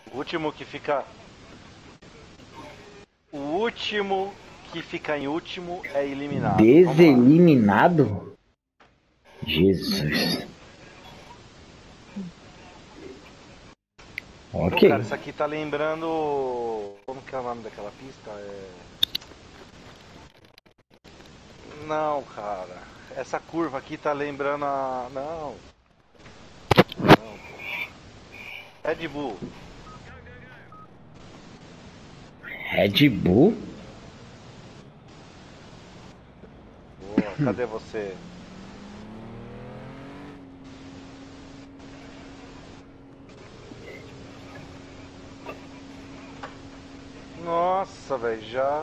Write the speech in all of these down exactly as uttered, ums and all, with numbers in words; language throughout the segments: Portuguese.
O último que fica... O último que fica em último é eliminado. Deseliminado? Jesus. Pô, Ok. cara, isso aqui tá lembrando... Como que é o nome daquela pista? É... Não, cara. Essa curva aqui tá lembrando a... Não. Não, pô. Red Bull. Red Bull? Boa, cadê você? Nossa, velho, já...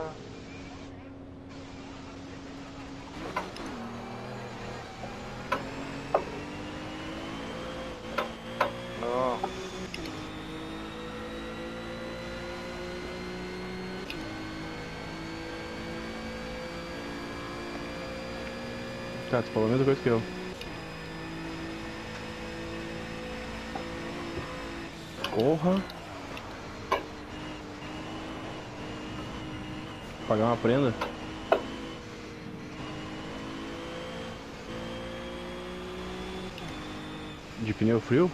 Nossa. Cara, tu falou a mesma coisa que eu. Porra. Pagar uma prenda. De pneu frio?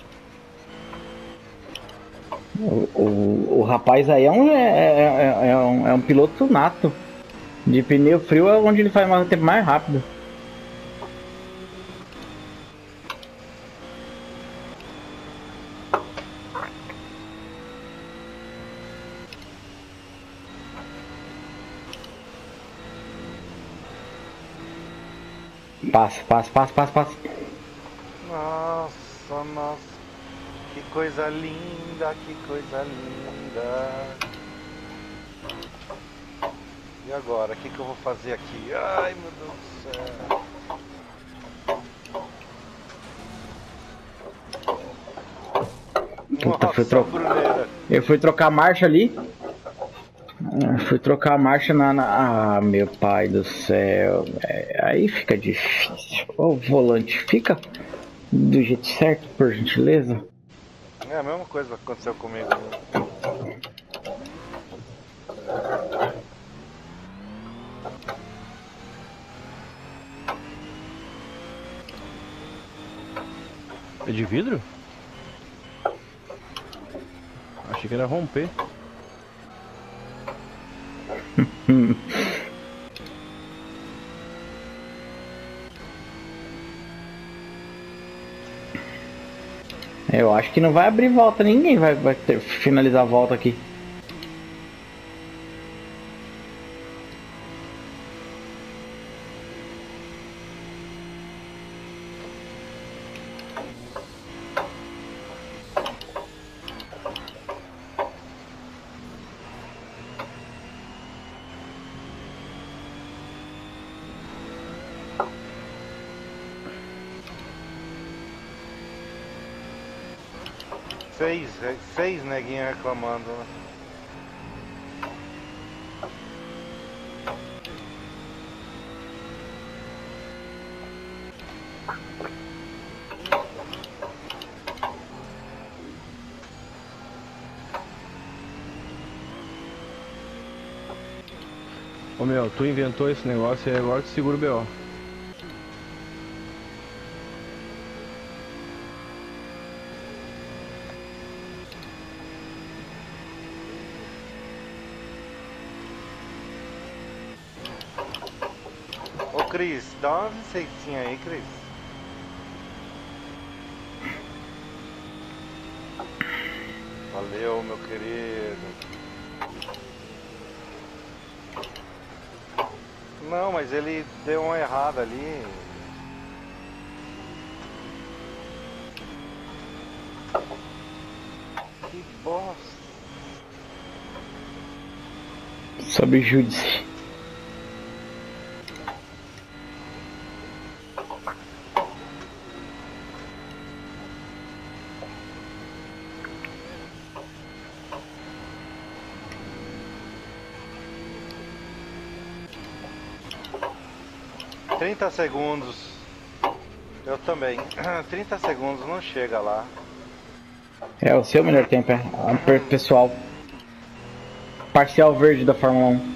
O, o, o rapaz aí é um, é, é, é, um, é um piloto nato. De pneu frio é onde ele faz mais, o tempo mais rápido. Passa, passa, passa, passa, passa. Nossa, nossa. Que coisa linda, que coisa linda. E agora, o que, que eu vou fazer aqui? Ai, meu Deus do céu. Puta, fui Nossa, tro... bruneira. Eu fui trocar a marcha ali. Fui trocar a marcha na, na... Ah, meu pai do céu. É, aí fica difícil. O volante fica do jeito certo, por gentileza. É a mesma coisa que aconteceu comigo. É de vidro? Achei que era romper. Eu acho que não vai abrir volta, ninguém vai, vai ter, finalizar a volta aqui. Seis, seis neguinhos reclamando, né? Ô meu, tu inventou esse negócio e agora tu segura o B O. Ô Cris, dá uma receitinha aí, Cris. Valeu, meu querido. Não, mas ele deu uma errada ali. Que bosta. Sob júdice. trinta segundos. Eu também. trinta segundos não chega lá. É o seu melhor tempo, é. É um per- pessoal. Parcial verde da Fórmula um.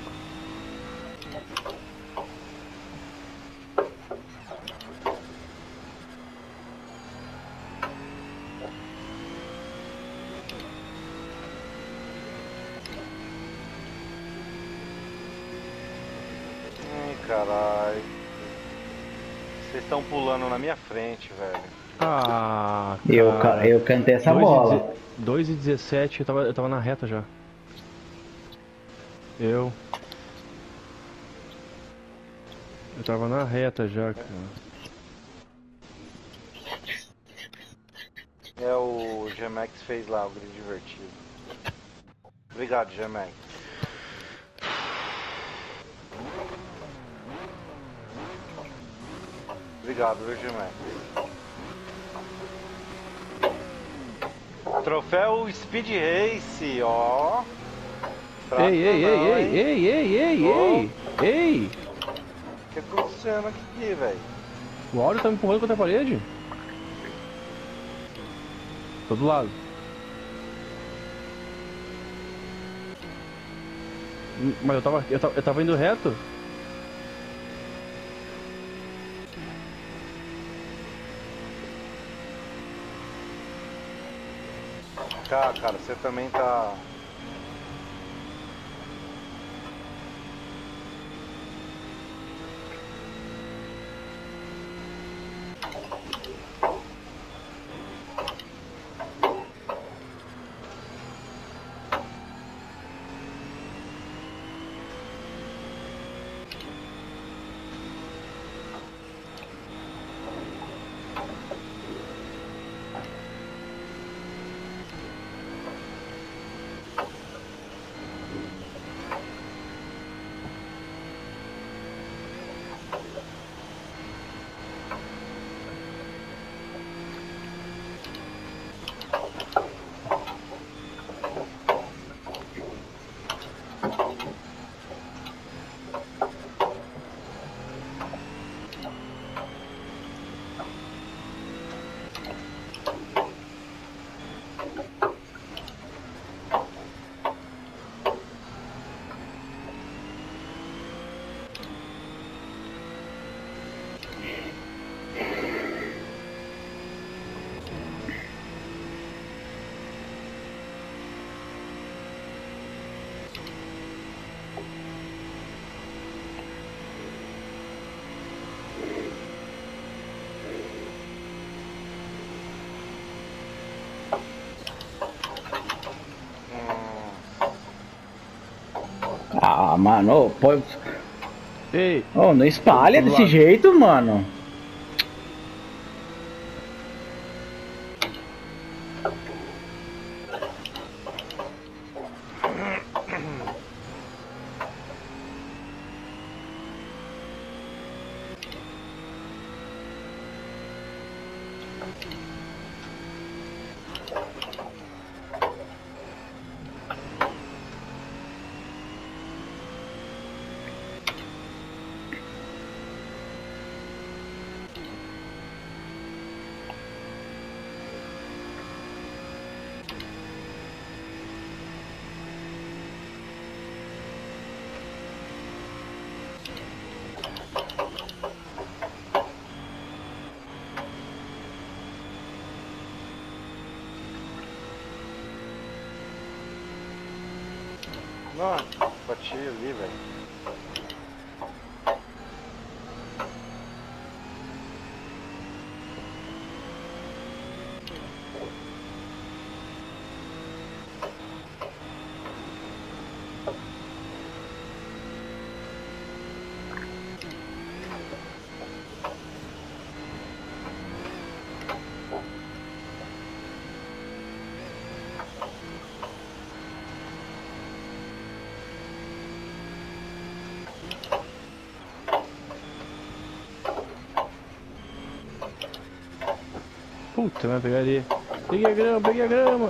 Ai, caralho. Vocês estão pulando na minha frente, velho. Ah, Eu, ca- cara. eu cantei essa bola. dois e dezessete, eu tava, eu tava na reta já. Eu. Eu tava na reta já, cara. É o G-Max fez lá o grid divertido. Obrigado, G-Max. Obrigado, viu, G-Max. Troféu Speed Race, ó. Fraco Ei, ei, não, ei, hein? ei, ei, ei, ei, ei, ei! O que tá acontecendo aqui, velho? O áudio tá me empurrando contra a parede? Tô do lado. Hum, Mas eu tava, eu tava, eu tava indo reto. Cara, cara, você também tá... Ah, mano, ô, pô. Ei! Ô, não espalha Tô do desse lado. jeito, mano. Não, bati ali, velho. Puta, vai pegar ali. Peguei a grama, peguei a grama.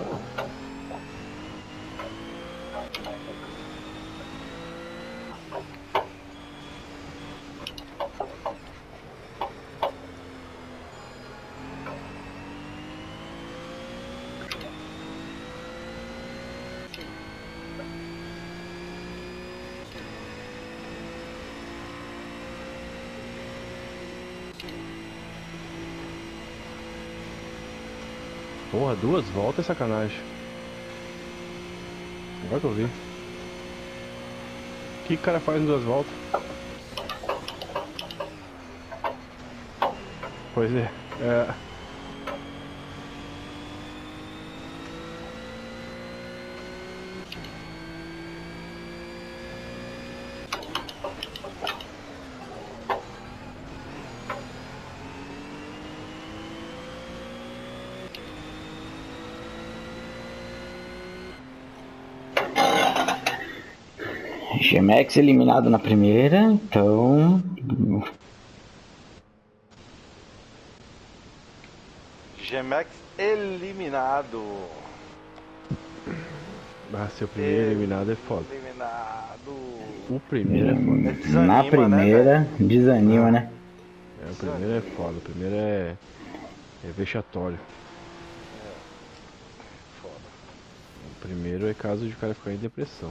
Porra, duas voltas é sacanagem. Agora que eu vi. O que o cara faz em duas voltas? Pois é. É. G-Max eliminado na primeira, então... G-Max eliminado. Ah, seu primeiro eliminado é foda. Eliminado. O primeiro é foda. É, desanima, Na né, primeira, velho? desanima, né? É, o primeiro é foda. O primeiro é. É vexatório. Foda. O primeiro é caso de o cara ficar em depressão.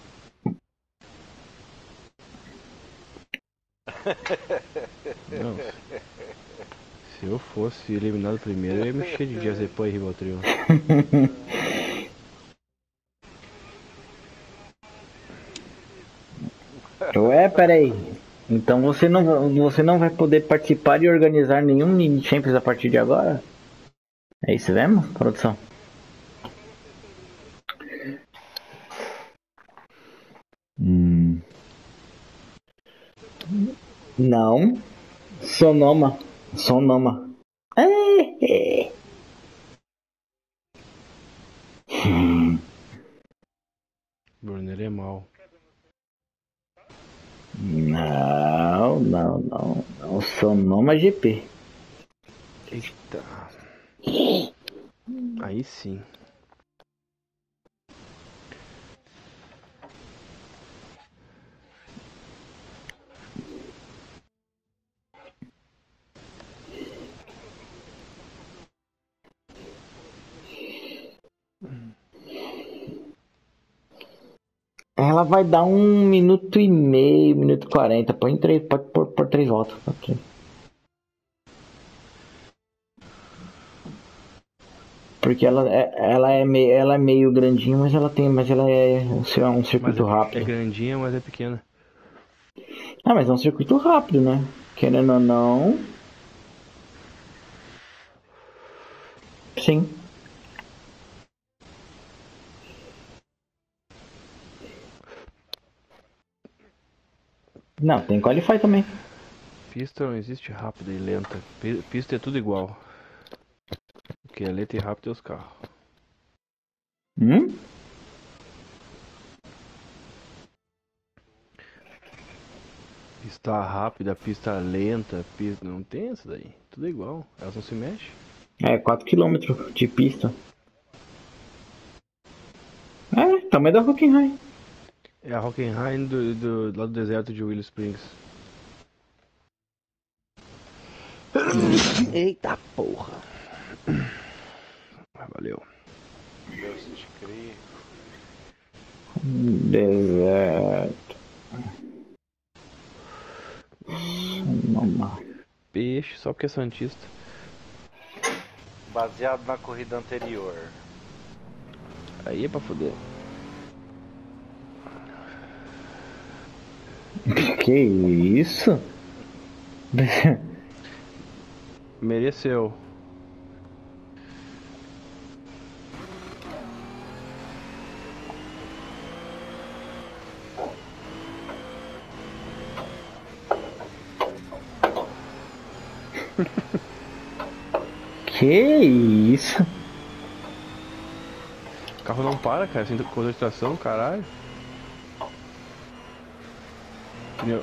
Não. Se eu fosse eliminado primeiro, eu ia mexer de diazepam e ribotril. Ué, peraí. Então você não, você não vai poder participar e organizar nenhum mini champions a partir de agora? É isso mesmo, produção? Hum. Não. Sonoma. Sonoma. É, é. Hum. Brunner é mal. Não, não, não, não. Sonoma G P. Eita. Aí sim. Ela vai dar um minuto e meio, minuto e quarenta. Põe três, pode pôr por três voltas. Okay. Porque ela é, ela, é meio, ela é meio grandinha, mas ela tem, mas ela é um circuito mas é, rápido. É grandinha, mas é pequena. Ah, mas é um circuito rápido, né? Querendo ou não. Sim. Não, tem Qualify também. Pista não existe rápida e lenta. Pista é tudo igual. O que é lento e rápido é os carros. Hum? Pista rápida, pista lenta, pista... não tem essa daí. Tudo é igual. Elas não se mexem. É, quatro quilômetros de pista. É, tamanho da Hockenheim. É a Hockenheim do, do, lá do deserto de Willow Springs. Eita porra. Valeu. Deus te crie. Deserto. Sonoma. Peixe, só porque é santista. Baseado na corrida anterior. Aí é pra foder. Que isso? Mereceu. Que isso? O carro não para, cara, sem concentração, caralho. Pneu.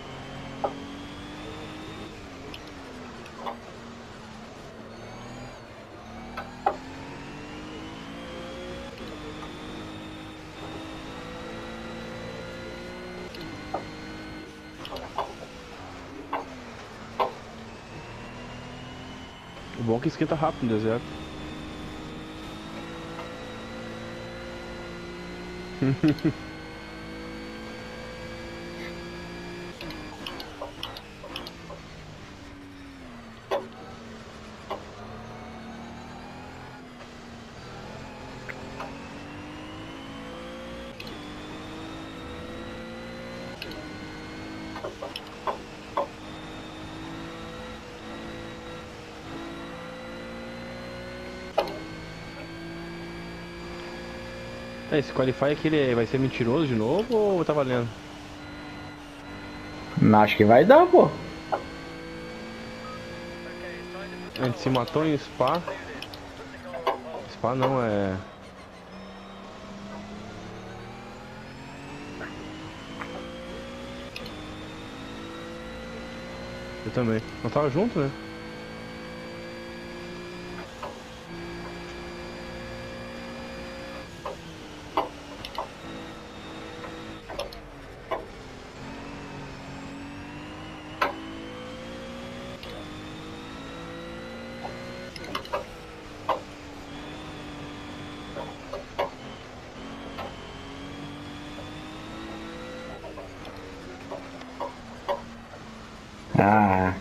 O bom é que esquenta rápido no deserto. É, esse Qualify aqui ele vai ser mentiroso de novo ou tá valendo? Acho que vai dar, pô. A gente se matou em Spa. Spa não, é... Eu também. Nós tava junto, né? Ah.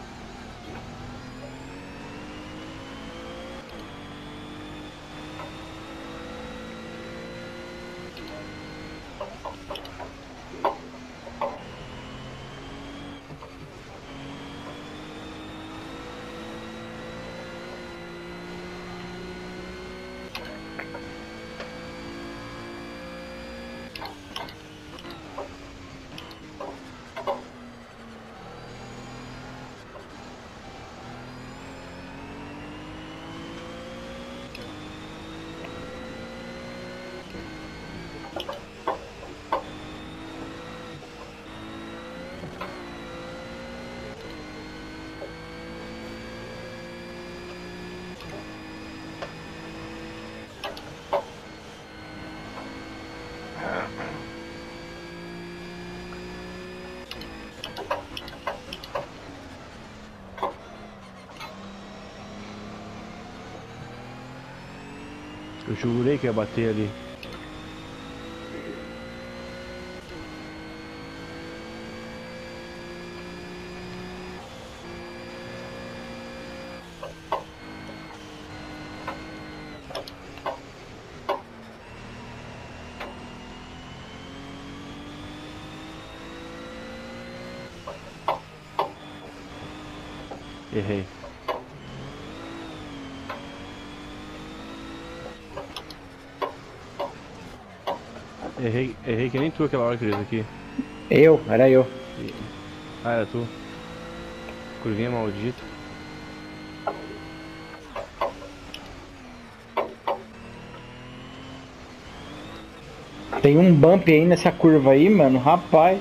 Eu jurei que ia bater ali. Errei. Errei, errei que nem tu aquela hora, Cris, aqui. Eu, era eu. E... Ah, era tu. Curvinha maldita. Tem um bump aí nessa curva aí, mano, rapaz.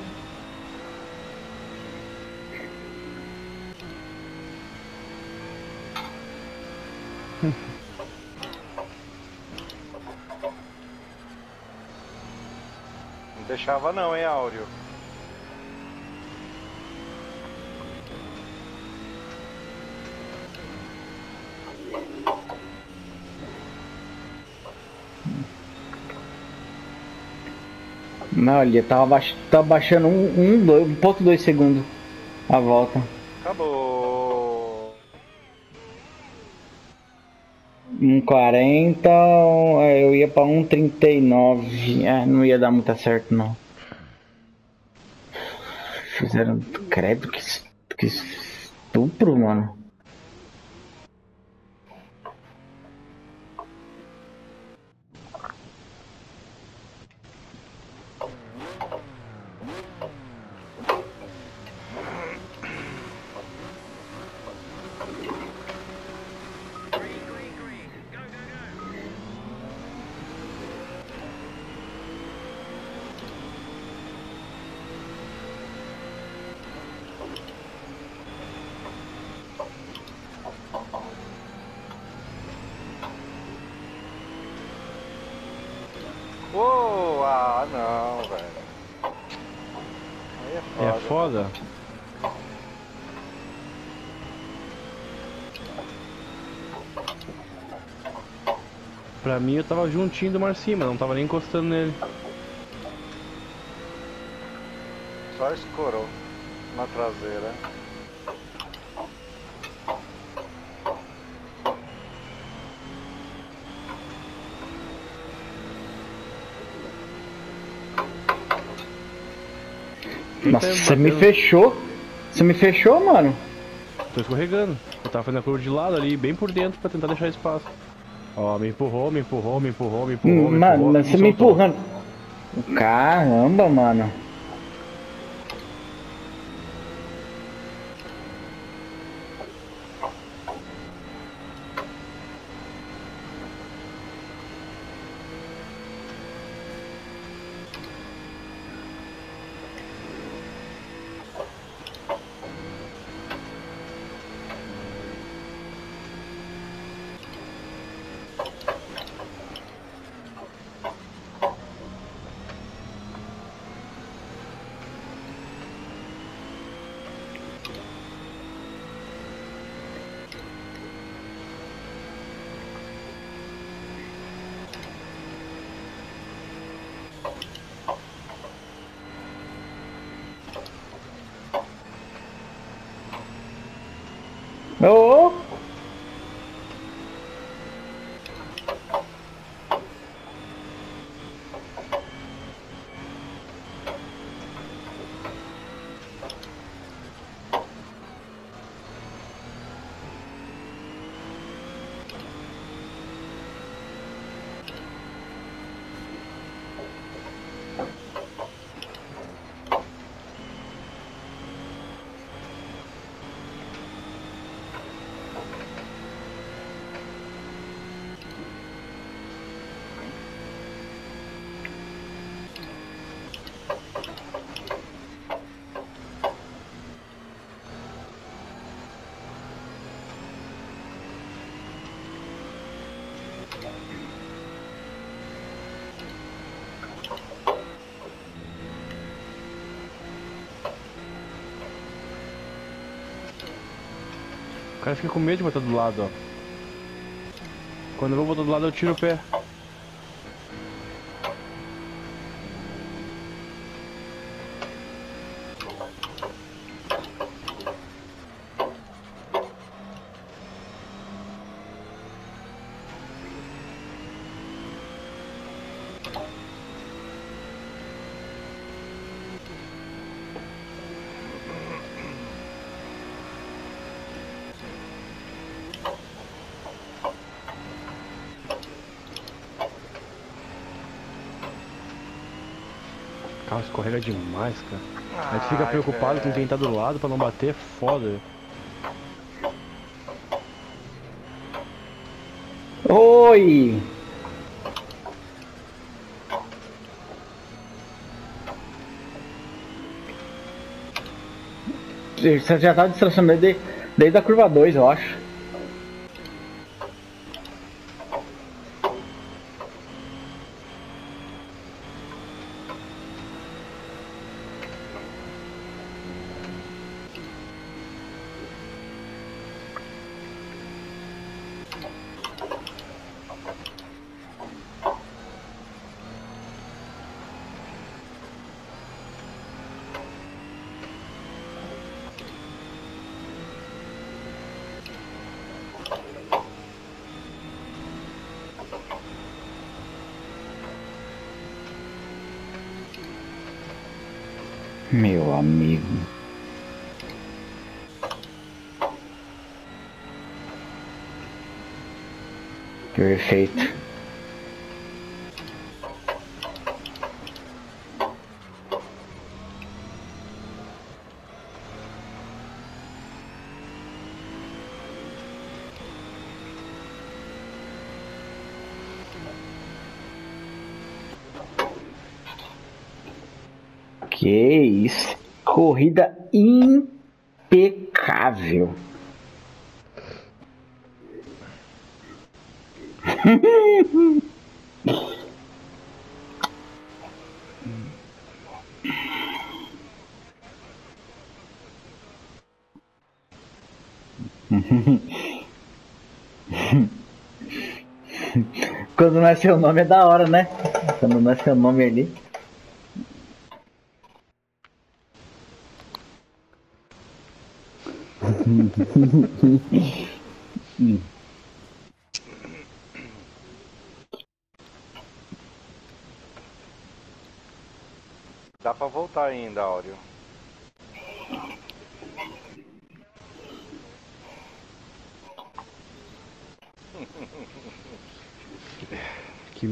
Não deixava não, hein, Áureo? Não, ele tava, baix... tava baixando um, um, dois, um ponto dois segundos a volta. Acabou. um quarenta, eu ia pra um trinta e nove. É, não ia dar muito certo não. Fizeram credo que, que estupro, mano. Oh, ah, não, velho. Aí é foda. É foda? Pra mim eu tava juntinho do Marcinho, mas não tava nem encostando nele. Só escorou na traseira. Nossa, você me fechou. Você me fechou, mano. Tô escorregando. Eu tava fazendo a curva de lado ali, bem por dentro, pra tentar deixar espaço. Ó, me empurrou, me empurrou, me empurrou, me empurrou, me Mano, empurrou. mas você me empurrando. Caramba, mano. Ô! O cara fica com medo de botar do lado, ó. Quando eu vou botar do lado, eu tiro o pé. O carro escorrega demais, cara. Aí tu fica Ai, preocupado com velho. quem tá do lado pra não bater, é foda. Oi! Você já tá distracionando desde, desde a curva dois, eu acho. Meu amigo. Perfeito. Que isso. Corrida impecável. Quando não é seu nome é da hora, né? Quando não é seu nome ali. Dá pra voltar ainda, Áureo.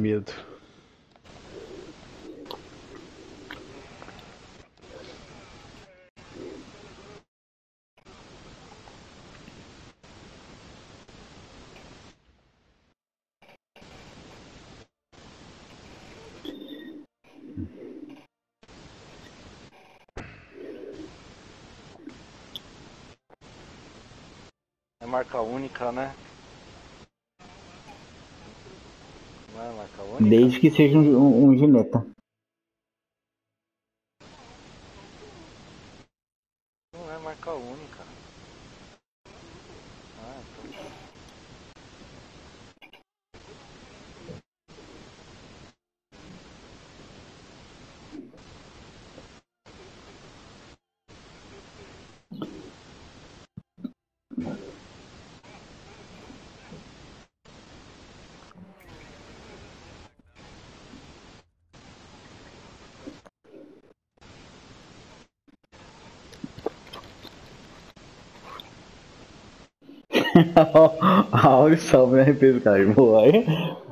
medo. É marca única, né? Não é marca única? Desde que seja um, um, um gineta. Não é marca única. Ah, então... A Auri salve na R P do cara. Boa aí.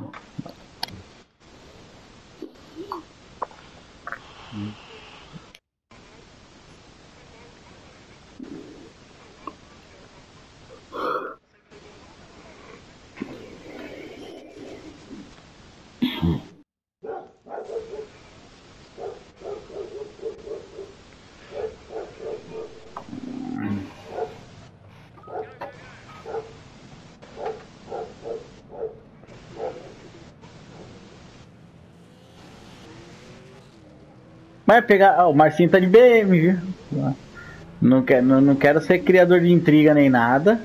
Vai pegar. Ah, o Marcinho tá de B M, viu? Não quero, não, não quero ser criador de intriga nem nada.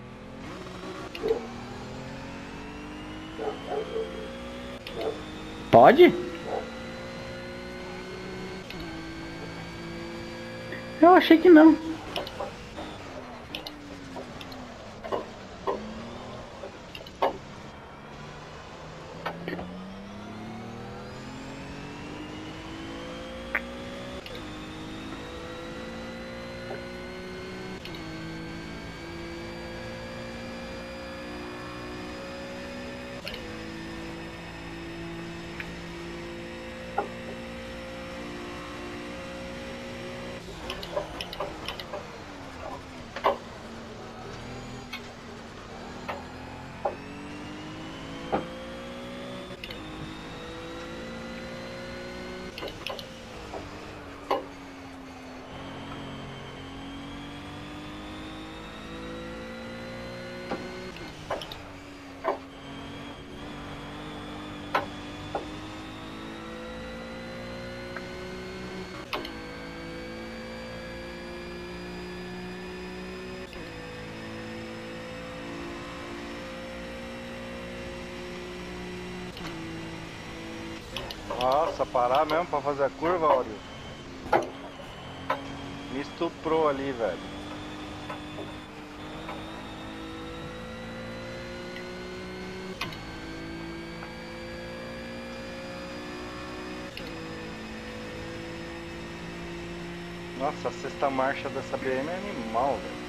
Pode? Eu achei que não. Nossa, parar mesmo pra fazer a curva, Áureo? Me estuprou ali, velho. Nossa, a sexta marcha dessa B M é animal, velho.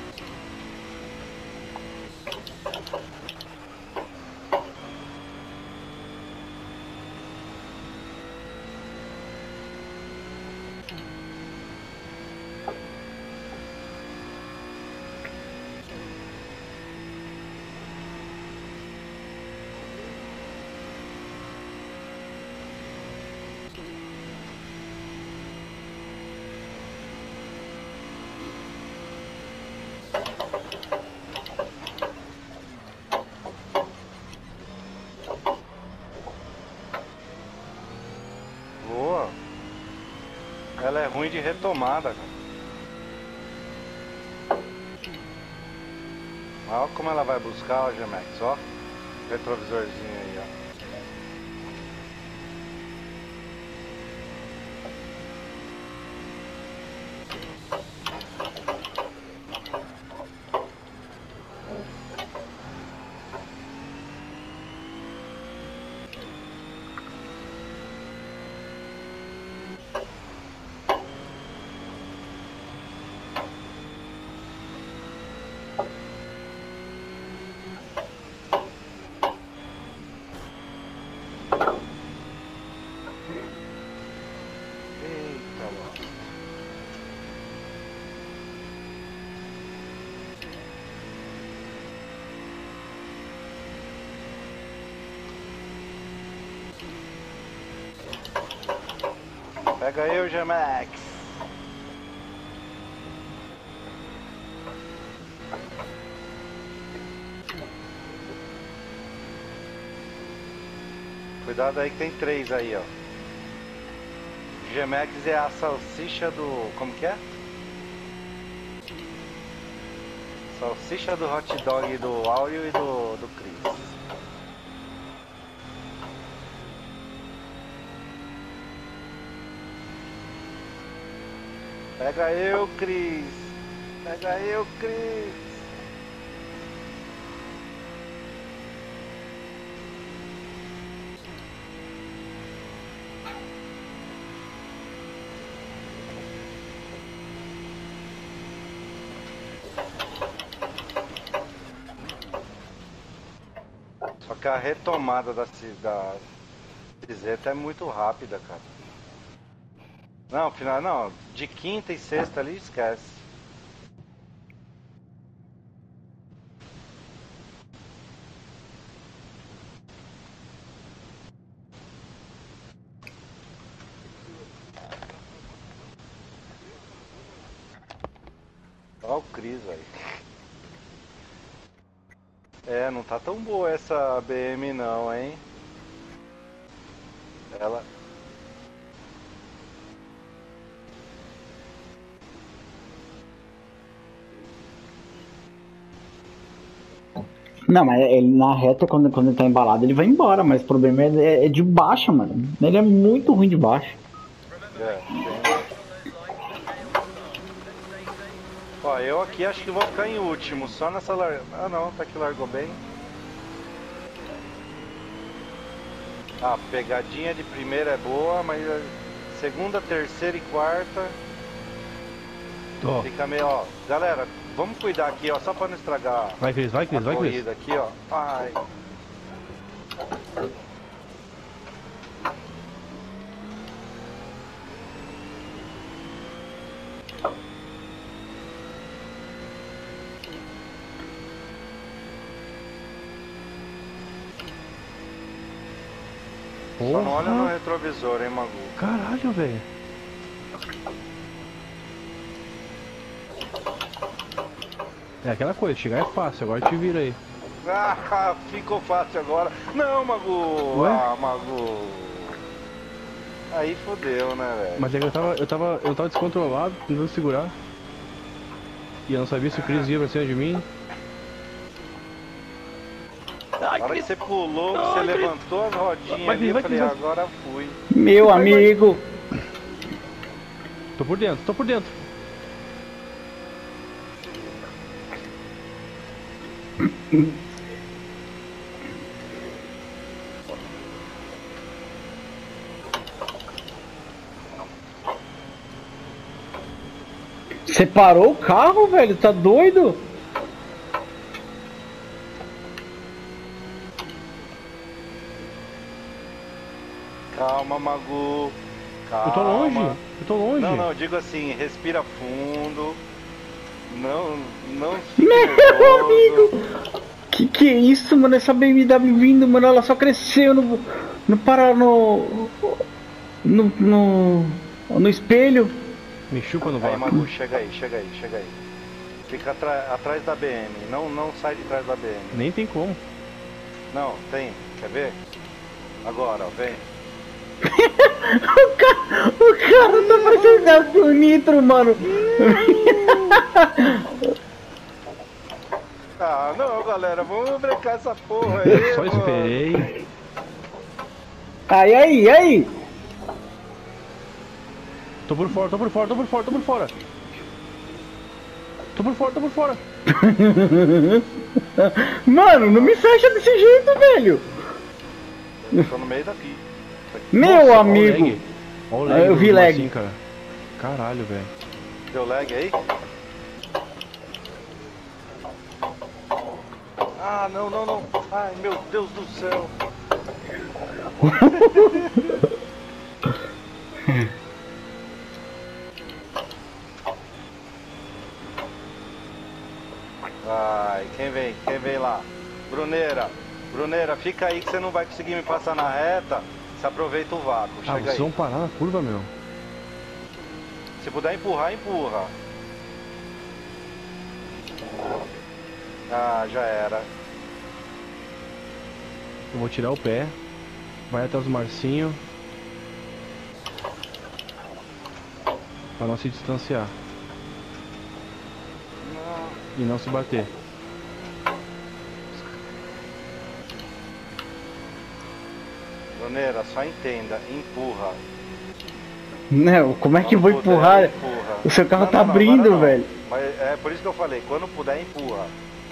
Boa. Ela é ruim de retomada, cara. Olha como ela vai buscar, ó, Gemex, ó. Retrovisorzinho aí, ó. bosta. Pega eu, G-Max. Cuidado aí que tem três aí, ó. G-Max é a salsicha do... como que é? Salsicha do hot dog do Áureo e do, do Chris. Pega eu, Cris. Pega eu, Cris. Só que a retomada da, da Ciseta é muito rápida, cara. Não, final não. De quinta e sexta ali, esquece. Olha o Cris aí. É, não tá tão boa essa B M não, hein? Ela... Não, mas ele na reta, quando, quando ele tá embalado, ele vai embora, mas o problema é, é de baixa, mano. Ele é muito ruim de baixa. É, tem... Ó, eu aqui acho que vou ficar em último, só nessa lar... Ah não, tá que largou bem. Ah, pegadinha de primeira é boa, mas a segunda, terceira e quarta... Ó. Fica meio, ó... Galera, vamos cuidar aqui, ó, só pra não estragar Vai, Cris, vai, Cris, a vai, Cris. corrida aqui, ó. Ai... Só não olha no retrovisor, hein, Magu? Caralho, velho. É aquela coisa, chegar é fácil, agora te vira aí. Ah, ficou fácil agora. Não, Magu! Ué? Ah, Magu! Aí fodeu, né, velho? Mas é que eu tava, eu tava, eu tava descontrolado, tentando segurar. E eu não sabia se o Chris ia pra cima de mim. Na hora que você pulou, que você levantou as rodinhas Vai, ali, eu vai, falei, vai. agora fui. Meu amigo! Tô por dentro, tô por dentro. Você parou o carro, velho? Tá doido? Calma, Magu. Calma. Eu tô longe, eu tô longe. Não, não, eu digo assim, respira fundo. Não, não fique Meu nervoso. amigo! Que que é isso, mano? Essa B M W vindo, mano, ela só cresceu no... No para... no... No... No, no espelho. Me chupa no Aí, vácuo. Magu, chega aí, chega aí, chega aí. Fica atra- atrás da B M, não, não sai de trás da B M. Nem tem como. Não, tem, quer ver? Agora, ó, vem. O cara, o cara tá parecendo o Nitro, mano. Ah, não, galera, vamos brincar essa porra aí. Só mano. esperei. Aí, aí, aí. Tô por fora, tô por fora, tô por fora, tô por fora. Tô por fora, tô por fora. Mano, não me fecha desse jeito, velho. Eu tô no meio da pista. Meu Nossa, amigo. Olha o lag. Olha o Ah, lag eu do vi lag. Marcinho, cara. Caralho, velho. Deu lag aí? Ah, não, não, não. Ai, meu Deus do céu. vem lá. Bruneira, Bruneira, fica aí que você não vai conseguir me passar na reta. Você aproveita o vácuo. Ah, Chega vocês aí. vão parar na curva, meu. Se puder empurrar, empurra. Ah, já era. Eu vou tirar o pé. Vai até os Marcinho. Pra não se distanciar. Não. E não se bater. Bruneira, só entenda, empurra. Não, como é que Quando vou puder, empurrar? empurra. O seu carro Não, tá não, não, abrindo, agora não. velho. Mas é por isso que eu falei, quando puder, empurra.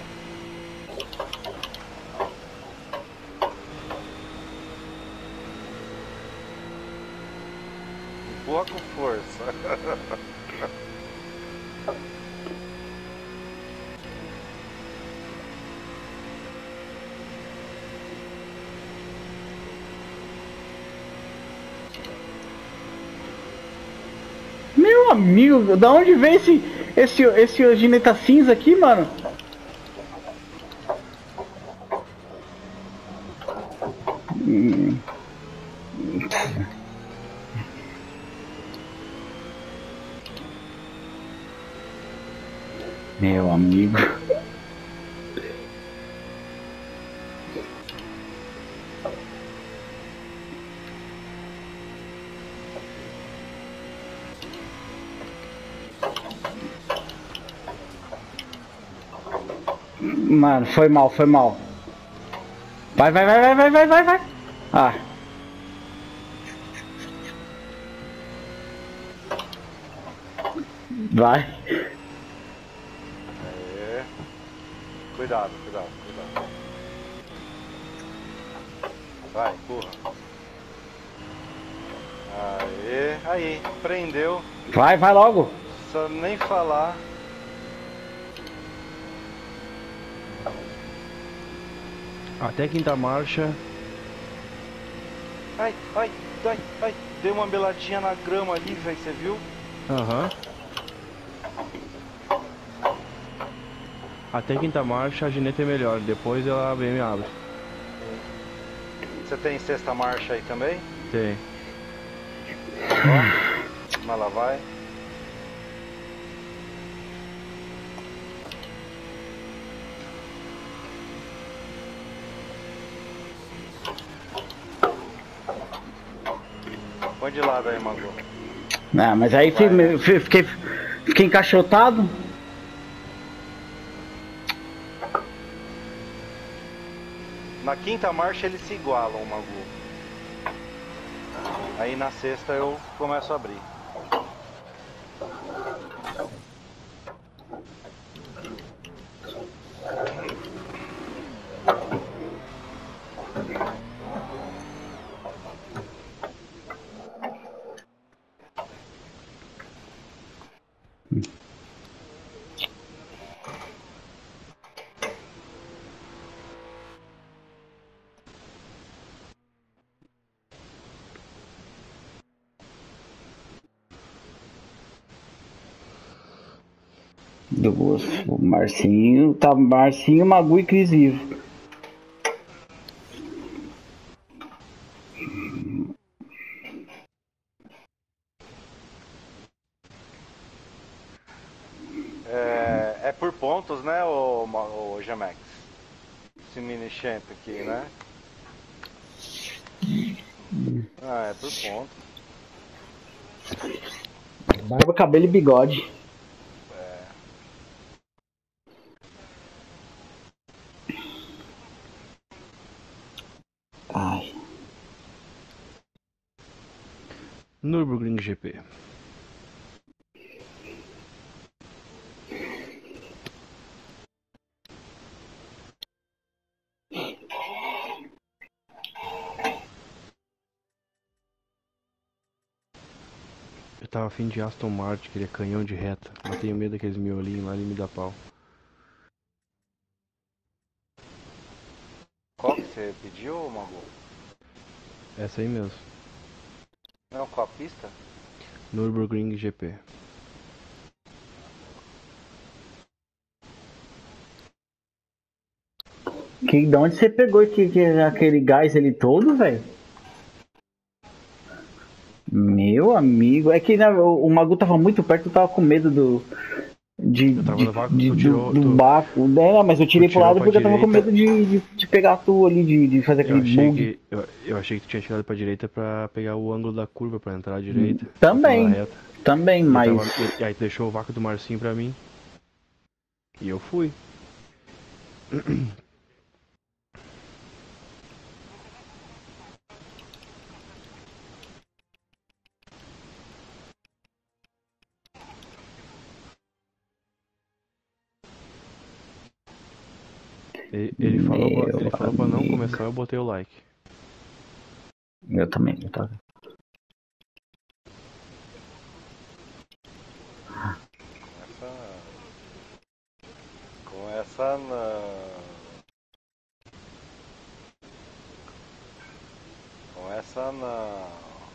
Empurra com força. Meu amigo, da onde vem esse, esse, esse gineta cinza aqui, mano? Hum. Meu amigo. Mano, foi mal, foi mal. Vai, vai, vai, vai, vai, vai, vai, vai. Ah. Vai. Aê. Cuidado, cuidado, cuidado. Vai, empurra. Aê, aí, prendeu. Vai, vai logo. Só nem falar. Até quinta marcha. Ai, ai, ai, ai. Deu uma beladinha na grama ali, velho, você viu? Aham. Até quinta marcha a gineta é melhor. Depois ela bem me abre. Você tem sexta marcha aí também? Tem. Ó, mas lá vai. Põe de lado aí, Magu. Ah, mas aí Vai, né? fiquei, fiquei, fiquei encaixotado. Na quinta marcha eles se igualam, Magu. Aí na sexta eu começo a abrir. Duas. O Marcinho, tá Marcinho, Magu e Cris Vivo. É, é por pontos, né, o, o Jamex? Esse mini champ aqui, né? Ah, é por pontos. Barba, cabelo e bigode. É. Ai. Nürburgring G P. Eu tava afim de Aston Martin, queria canhão de reta. Mas tenho medo daqueles miolinhos lá, ele me dá pau. Qual que você pediu, Magu? Essa aí mesmo. Não, qual a pista? Nürburgring G P. que, de onde você pegou que, que, aquele gás ali todo, velho? Meu amigo, é que né, o, o Magu tava muito perto, eu tava com medo do. De, Eu tava de, no vácuo, de- tu do, tirou- do tu- Baco. É, mas eu tirei pro tirou lado pra porque eu tava com direita. medo de, de, de pegar tu ali, de, de fazer Eu aquele achei bug. que. Eu, eu achei que tu tinha tirado pra direita pra pegar o ângulo da curva pra entrar à direita. Continuar Também, reta. também, E, eu mas. tava, e aí tu deixou o vácuo do Marcinho pra mim. E eu fui. Ele, ele falou, pra, Meu ele falou pra não amigo. começar, eu botei o like. Eu também, eu tava. Com essa não. Com essa não.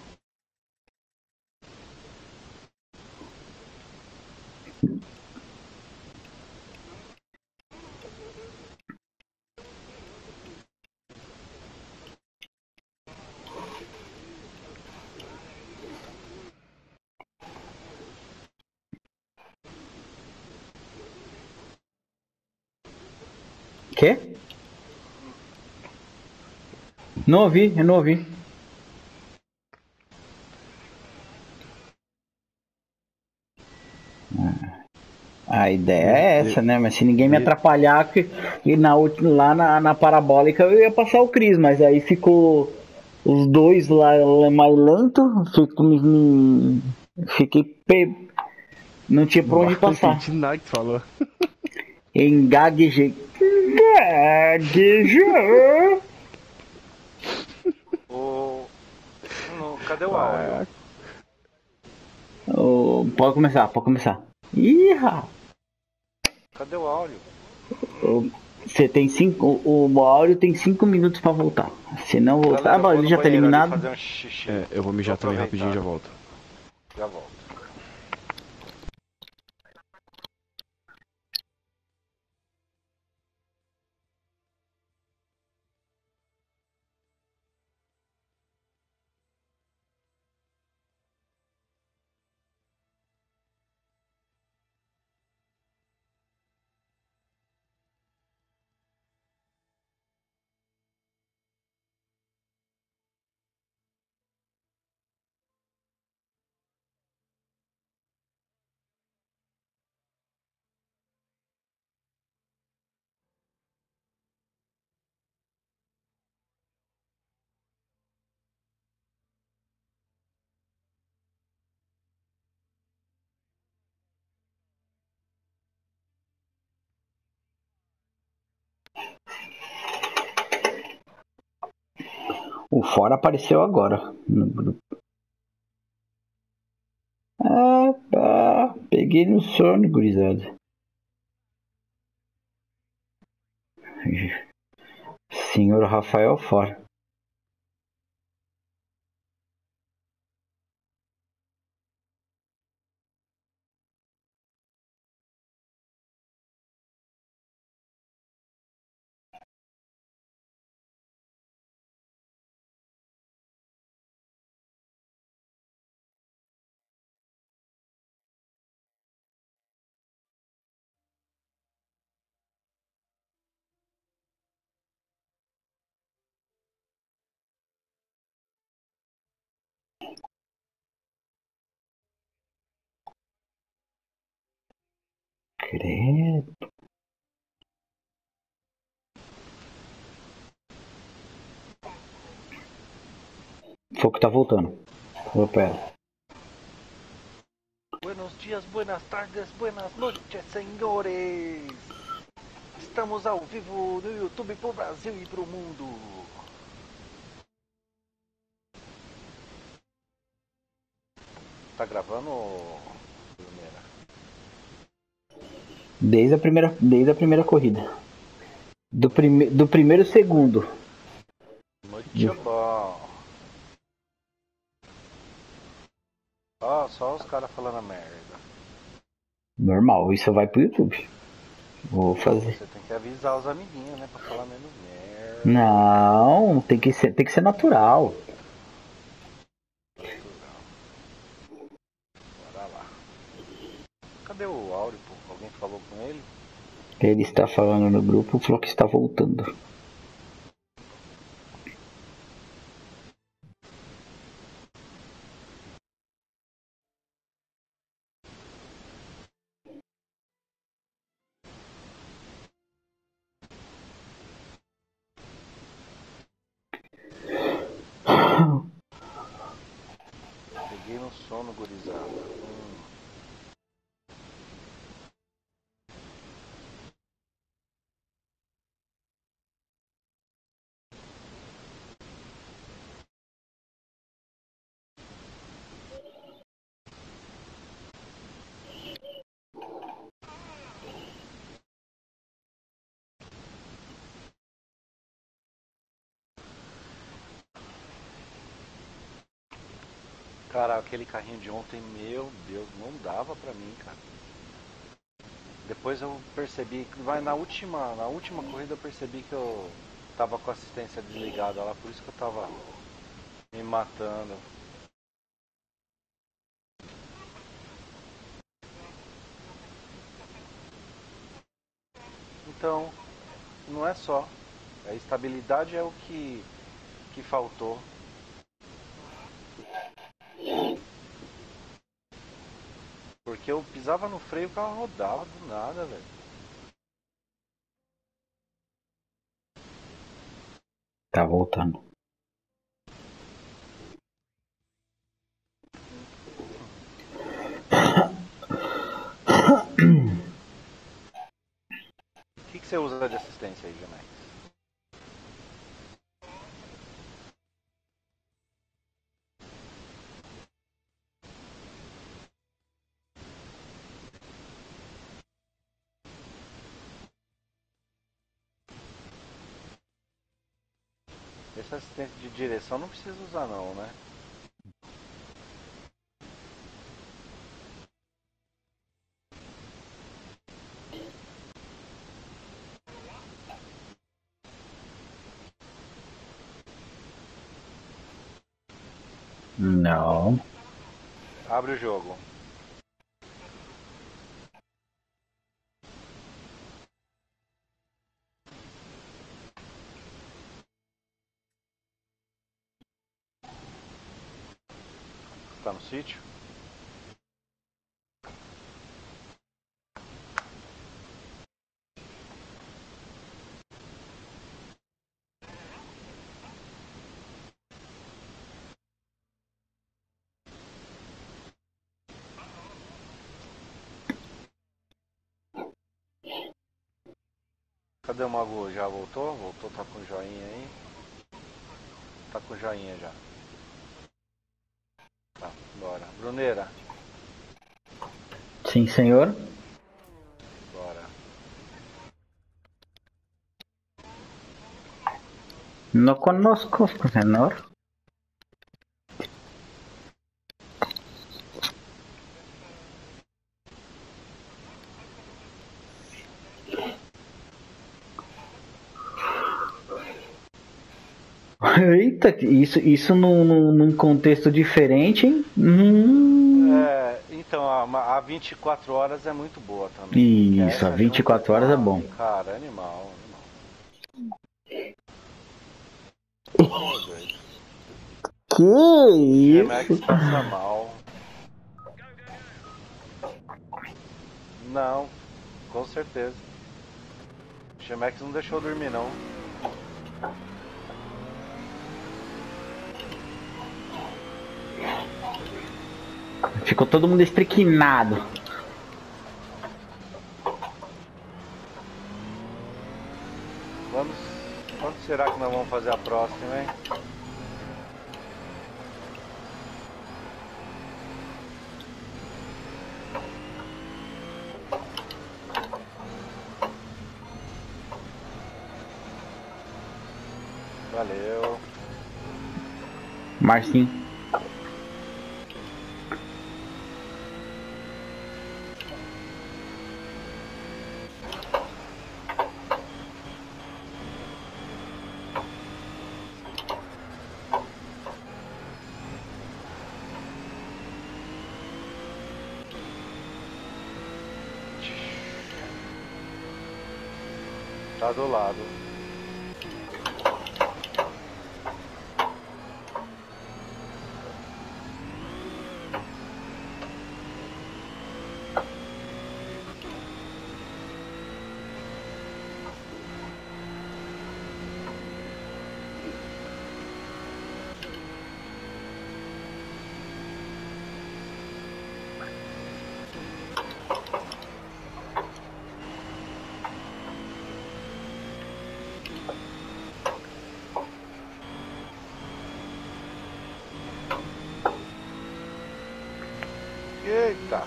Quê? Não ouvi, eu não ouvi. A ideia é essa, né? Mas se ninguém me atrapalhar, que, e na, ult- lá na, na parabólica eu ia passar o Cris, mas aí ficou os dois lá mais lento, fico, me, me- fiquei. Pe... Não tinha por onde Não passar. entendi nada que tu falou. Engaguejei. Gaguejou! O. No, cadê o áudio? Oh, pode começar, pode começar. Ih, rapaz. Cadê o áudio? Você tem cinco. O Mauro tem cinco minutos pra voltar. Se não voltar. Ah, Galera, eu bom, vou ele no já tá banheiro ali eliminado. fazer um xixi. É, eu vou mijar Vou também rapidinho e já aproveitar. volto. Já volto. O fora apareceu agora no grupo. Ah, pá. Peguei no sono, gurizada. Senhor Rafael fora. Credo. Foco tá voltando. Opera. Buenos dias, buenas tardes, buenas noches, senhores! Estamos ao vivo no YouTube pro Brasil e pro mundo. Tá gravando, Primeira? Desde a primeira, desde a primeira corrida. Do, prime, do primeiro segundo. Muito bom. Ó, só os caras falando merda. Normal, isso vai pro YouTube. Vou fazer. Você tem que avisar os amiguinhos, né? Pra falar menos merda. Não, tem que ser, tem que ser natural. Natural. Bora lá. Cadê o Áureo, pô? Alguém falou com ele? Ele está falando no grupo, falou que está voltando. Peguei no sono, gurizada. Hum. Cara, aquele carrinho de ontem, meu Deus, não dava pra mim, cara. Depois eu percebi que vai na última, na última corrida eu percebi que eu tava com a assistência desligada lá, por isso que eu tava me matando. Então, não é só. A estabilidade é o que, que faltou. Porque eu pisava no freio e o carro rodava do nada, velho. Tá voltando. O que, que você usa de assistência aí, Janex? Esse assistente de direção não precisa usar não, né? Não. Abre o jogo. Tá no sítio? Cadê o Mago? Já voltou? Voltou, tá com joinha aí? Tá com joinha já. Tá, bora. Bruneira, Sim, senhor. bora. No conozco, senhor. Eita, isso, isso num, num, num contexto diferente, hein? Hum. É, então a, a vinte e quatro horas é muito boa também. Isso, a vinte e quatro horas é bom. Cara, animal, animal. Oh, doido. Que G-Max isso? passa mal. Não, com certeza. G-Max não deixou dormir não. Ficou todo mundo estriquinado. Quando, quando será que nós vamos fazer a próxima, hein? Valeu. Marcinho. Tá do lado. Eita!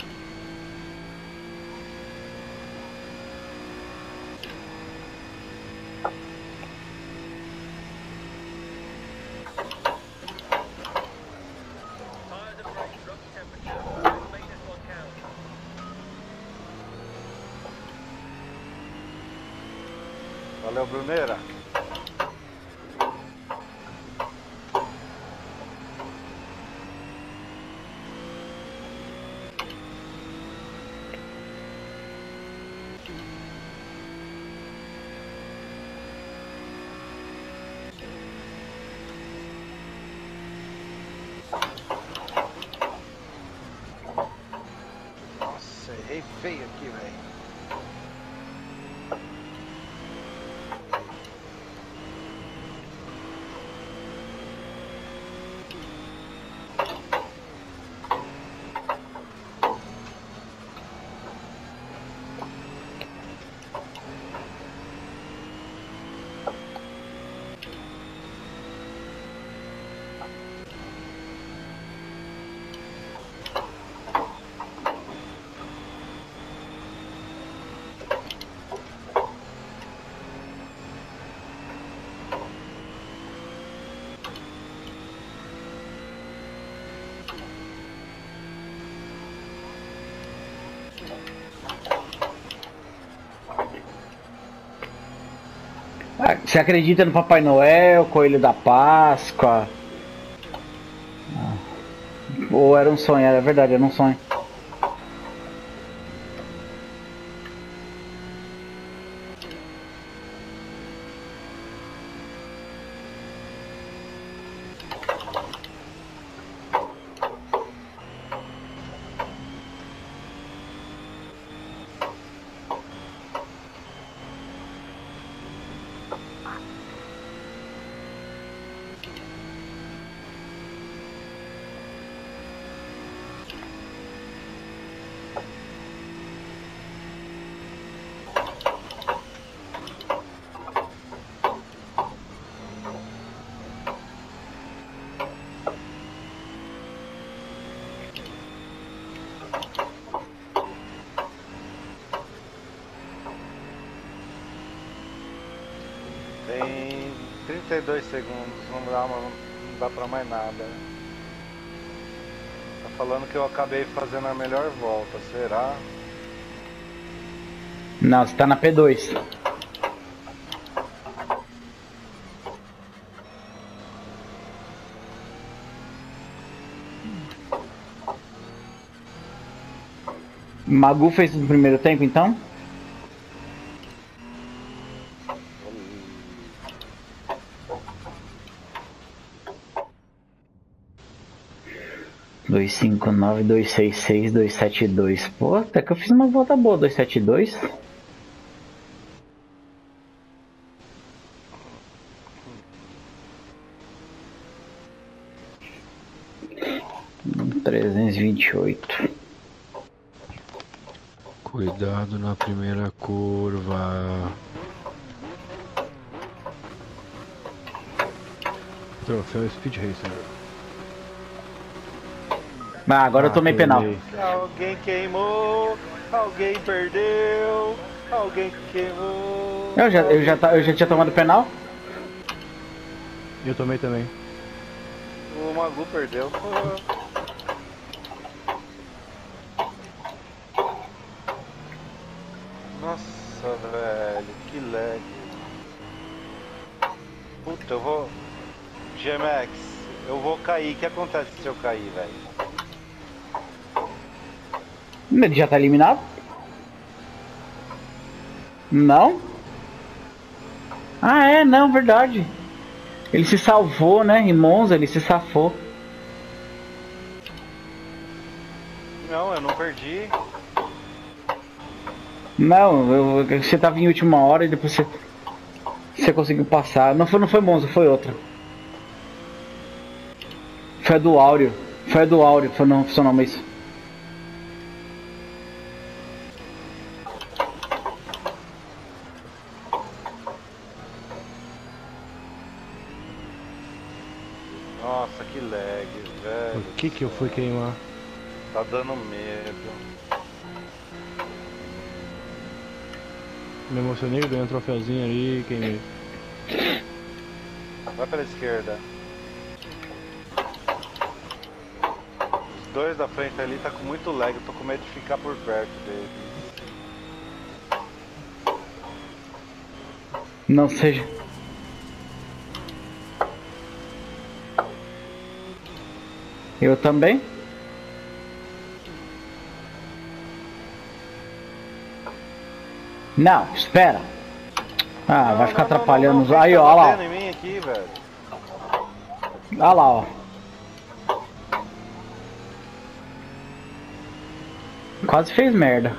Valeu, Bruneira. Nossa, errei feio aqui, velho. Ah, você acredita no Papai Noel, Coelho da Páscoa? Ah. Ou era um sonho? Era verdade, era um sonho. Tem trinta e dois segundos, não dá, uma, não dá pra mais nada. Tá falando que eu acabei fazendo a melhor volta, será? Não, você tá na P dois. Magu fez no primeiro tempo, então? dois cinco nove, dois seis seis, dois sete dois. Pô, até que eu fiz uma volta boa, dois sete dois. trezentos e vinte e oito. Cuidado na primeira curva. Troféu Speed Racer. Ah, agora Ah, eu tomei penal. queimei. Alguém queimou, alguém perdeu, alguém queimou. Eu já, eu já, ta- eu já tinha tomado penal? Eu tomei também. O Magu perdeu. Nossa, velho, que lag. Puta, eu vou... G-Max, eu vou cair. O que acontece se eu cair, velho? Ele já tá eliminado? Não? Ah, é, não, verdade. Ele se salvou, né? Em Monza, ele se safou. Não, eu não perdi. Não, eu, você tava em última hora e depois você, você conseguiu passar. Não foi, não foi Monza, foi outra. Foi a do Áureo. Foi a do Áureo, foi não, seu nome isso. Nossa, que lag, velho. Por que que eu fui queimar? Tá dando medo. Me emocionei, ganhei um troféuzinho ali e queimei. Vai pela esquerda. Os dois da frente ali tá com muito lag, eu tô com medo de ficar por perto deles. Não seja. Eu também? Não, espera. Ah, Não, vai ficar não, não, atrapalhando. não, não, Aí, tá ó, olha lá, batendo em mim aqui, velho. ó. Olha lá, ó. Quase fez merda.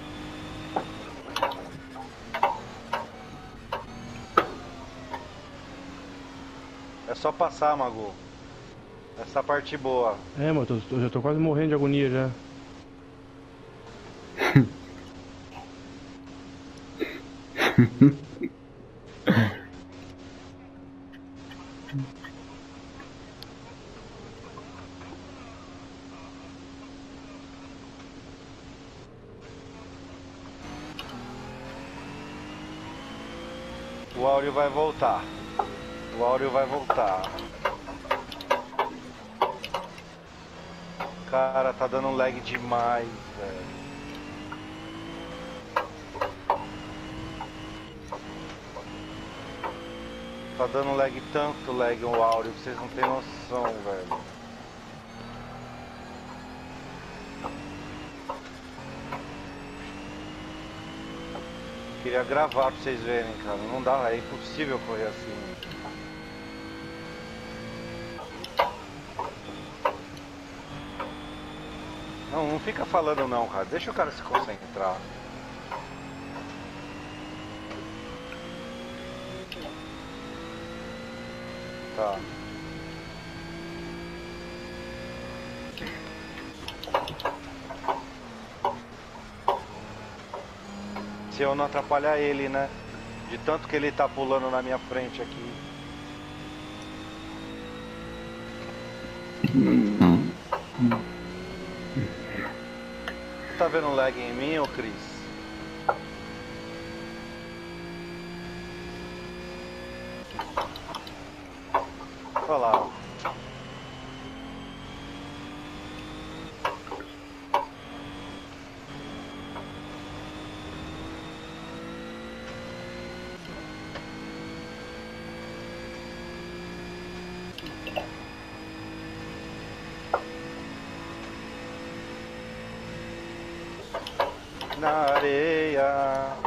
É só passar, Magu. Essa parte boa. É, mano, eu, tô, eu já tô quase morrendo de agonia já. O Áureo vai voltar. O Áureo vai voltar. Cara, tá dando lag demais, velho. Tá dando lag, tanto lag o Áureo, que vocês não tem noção, velho. Queria gravar pra vocês verem, cara. Não dá, é impossível correr assim. Não, não fica falando não, cara. Deixa o cara se concentrar. Tá. Se eu não atrapalhar ele, né? De tanto que ele tá pulando na minha frente aqui. Tá vendo lag em mim, ô Cris? Olha lá. Na areia.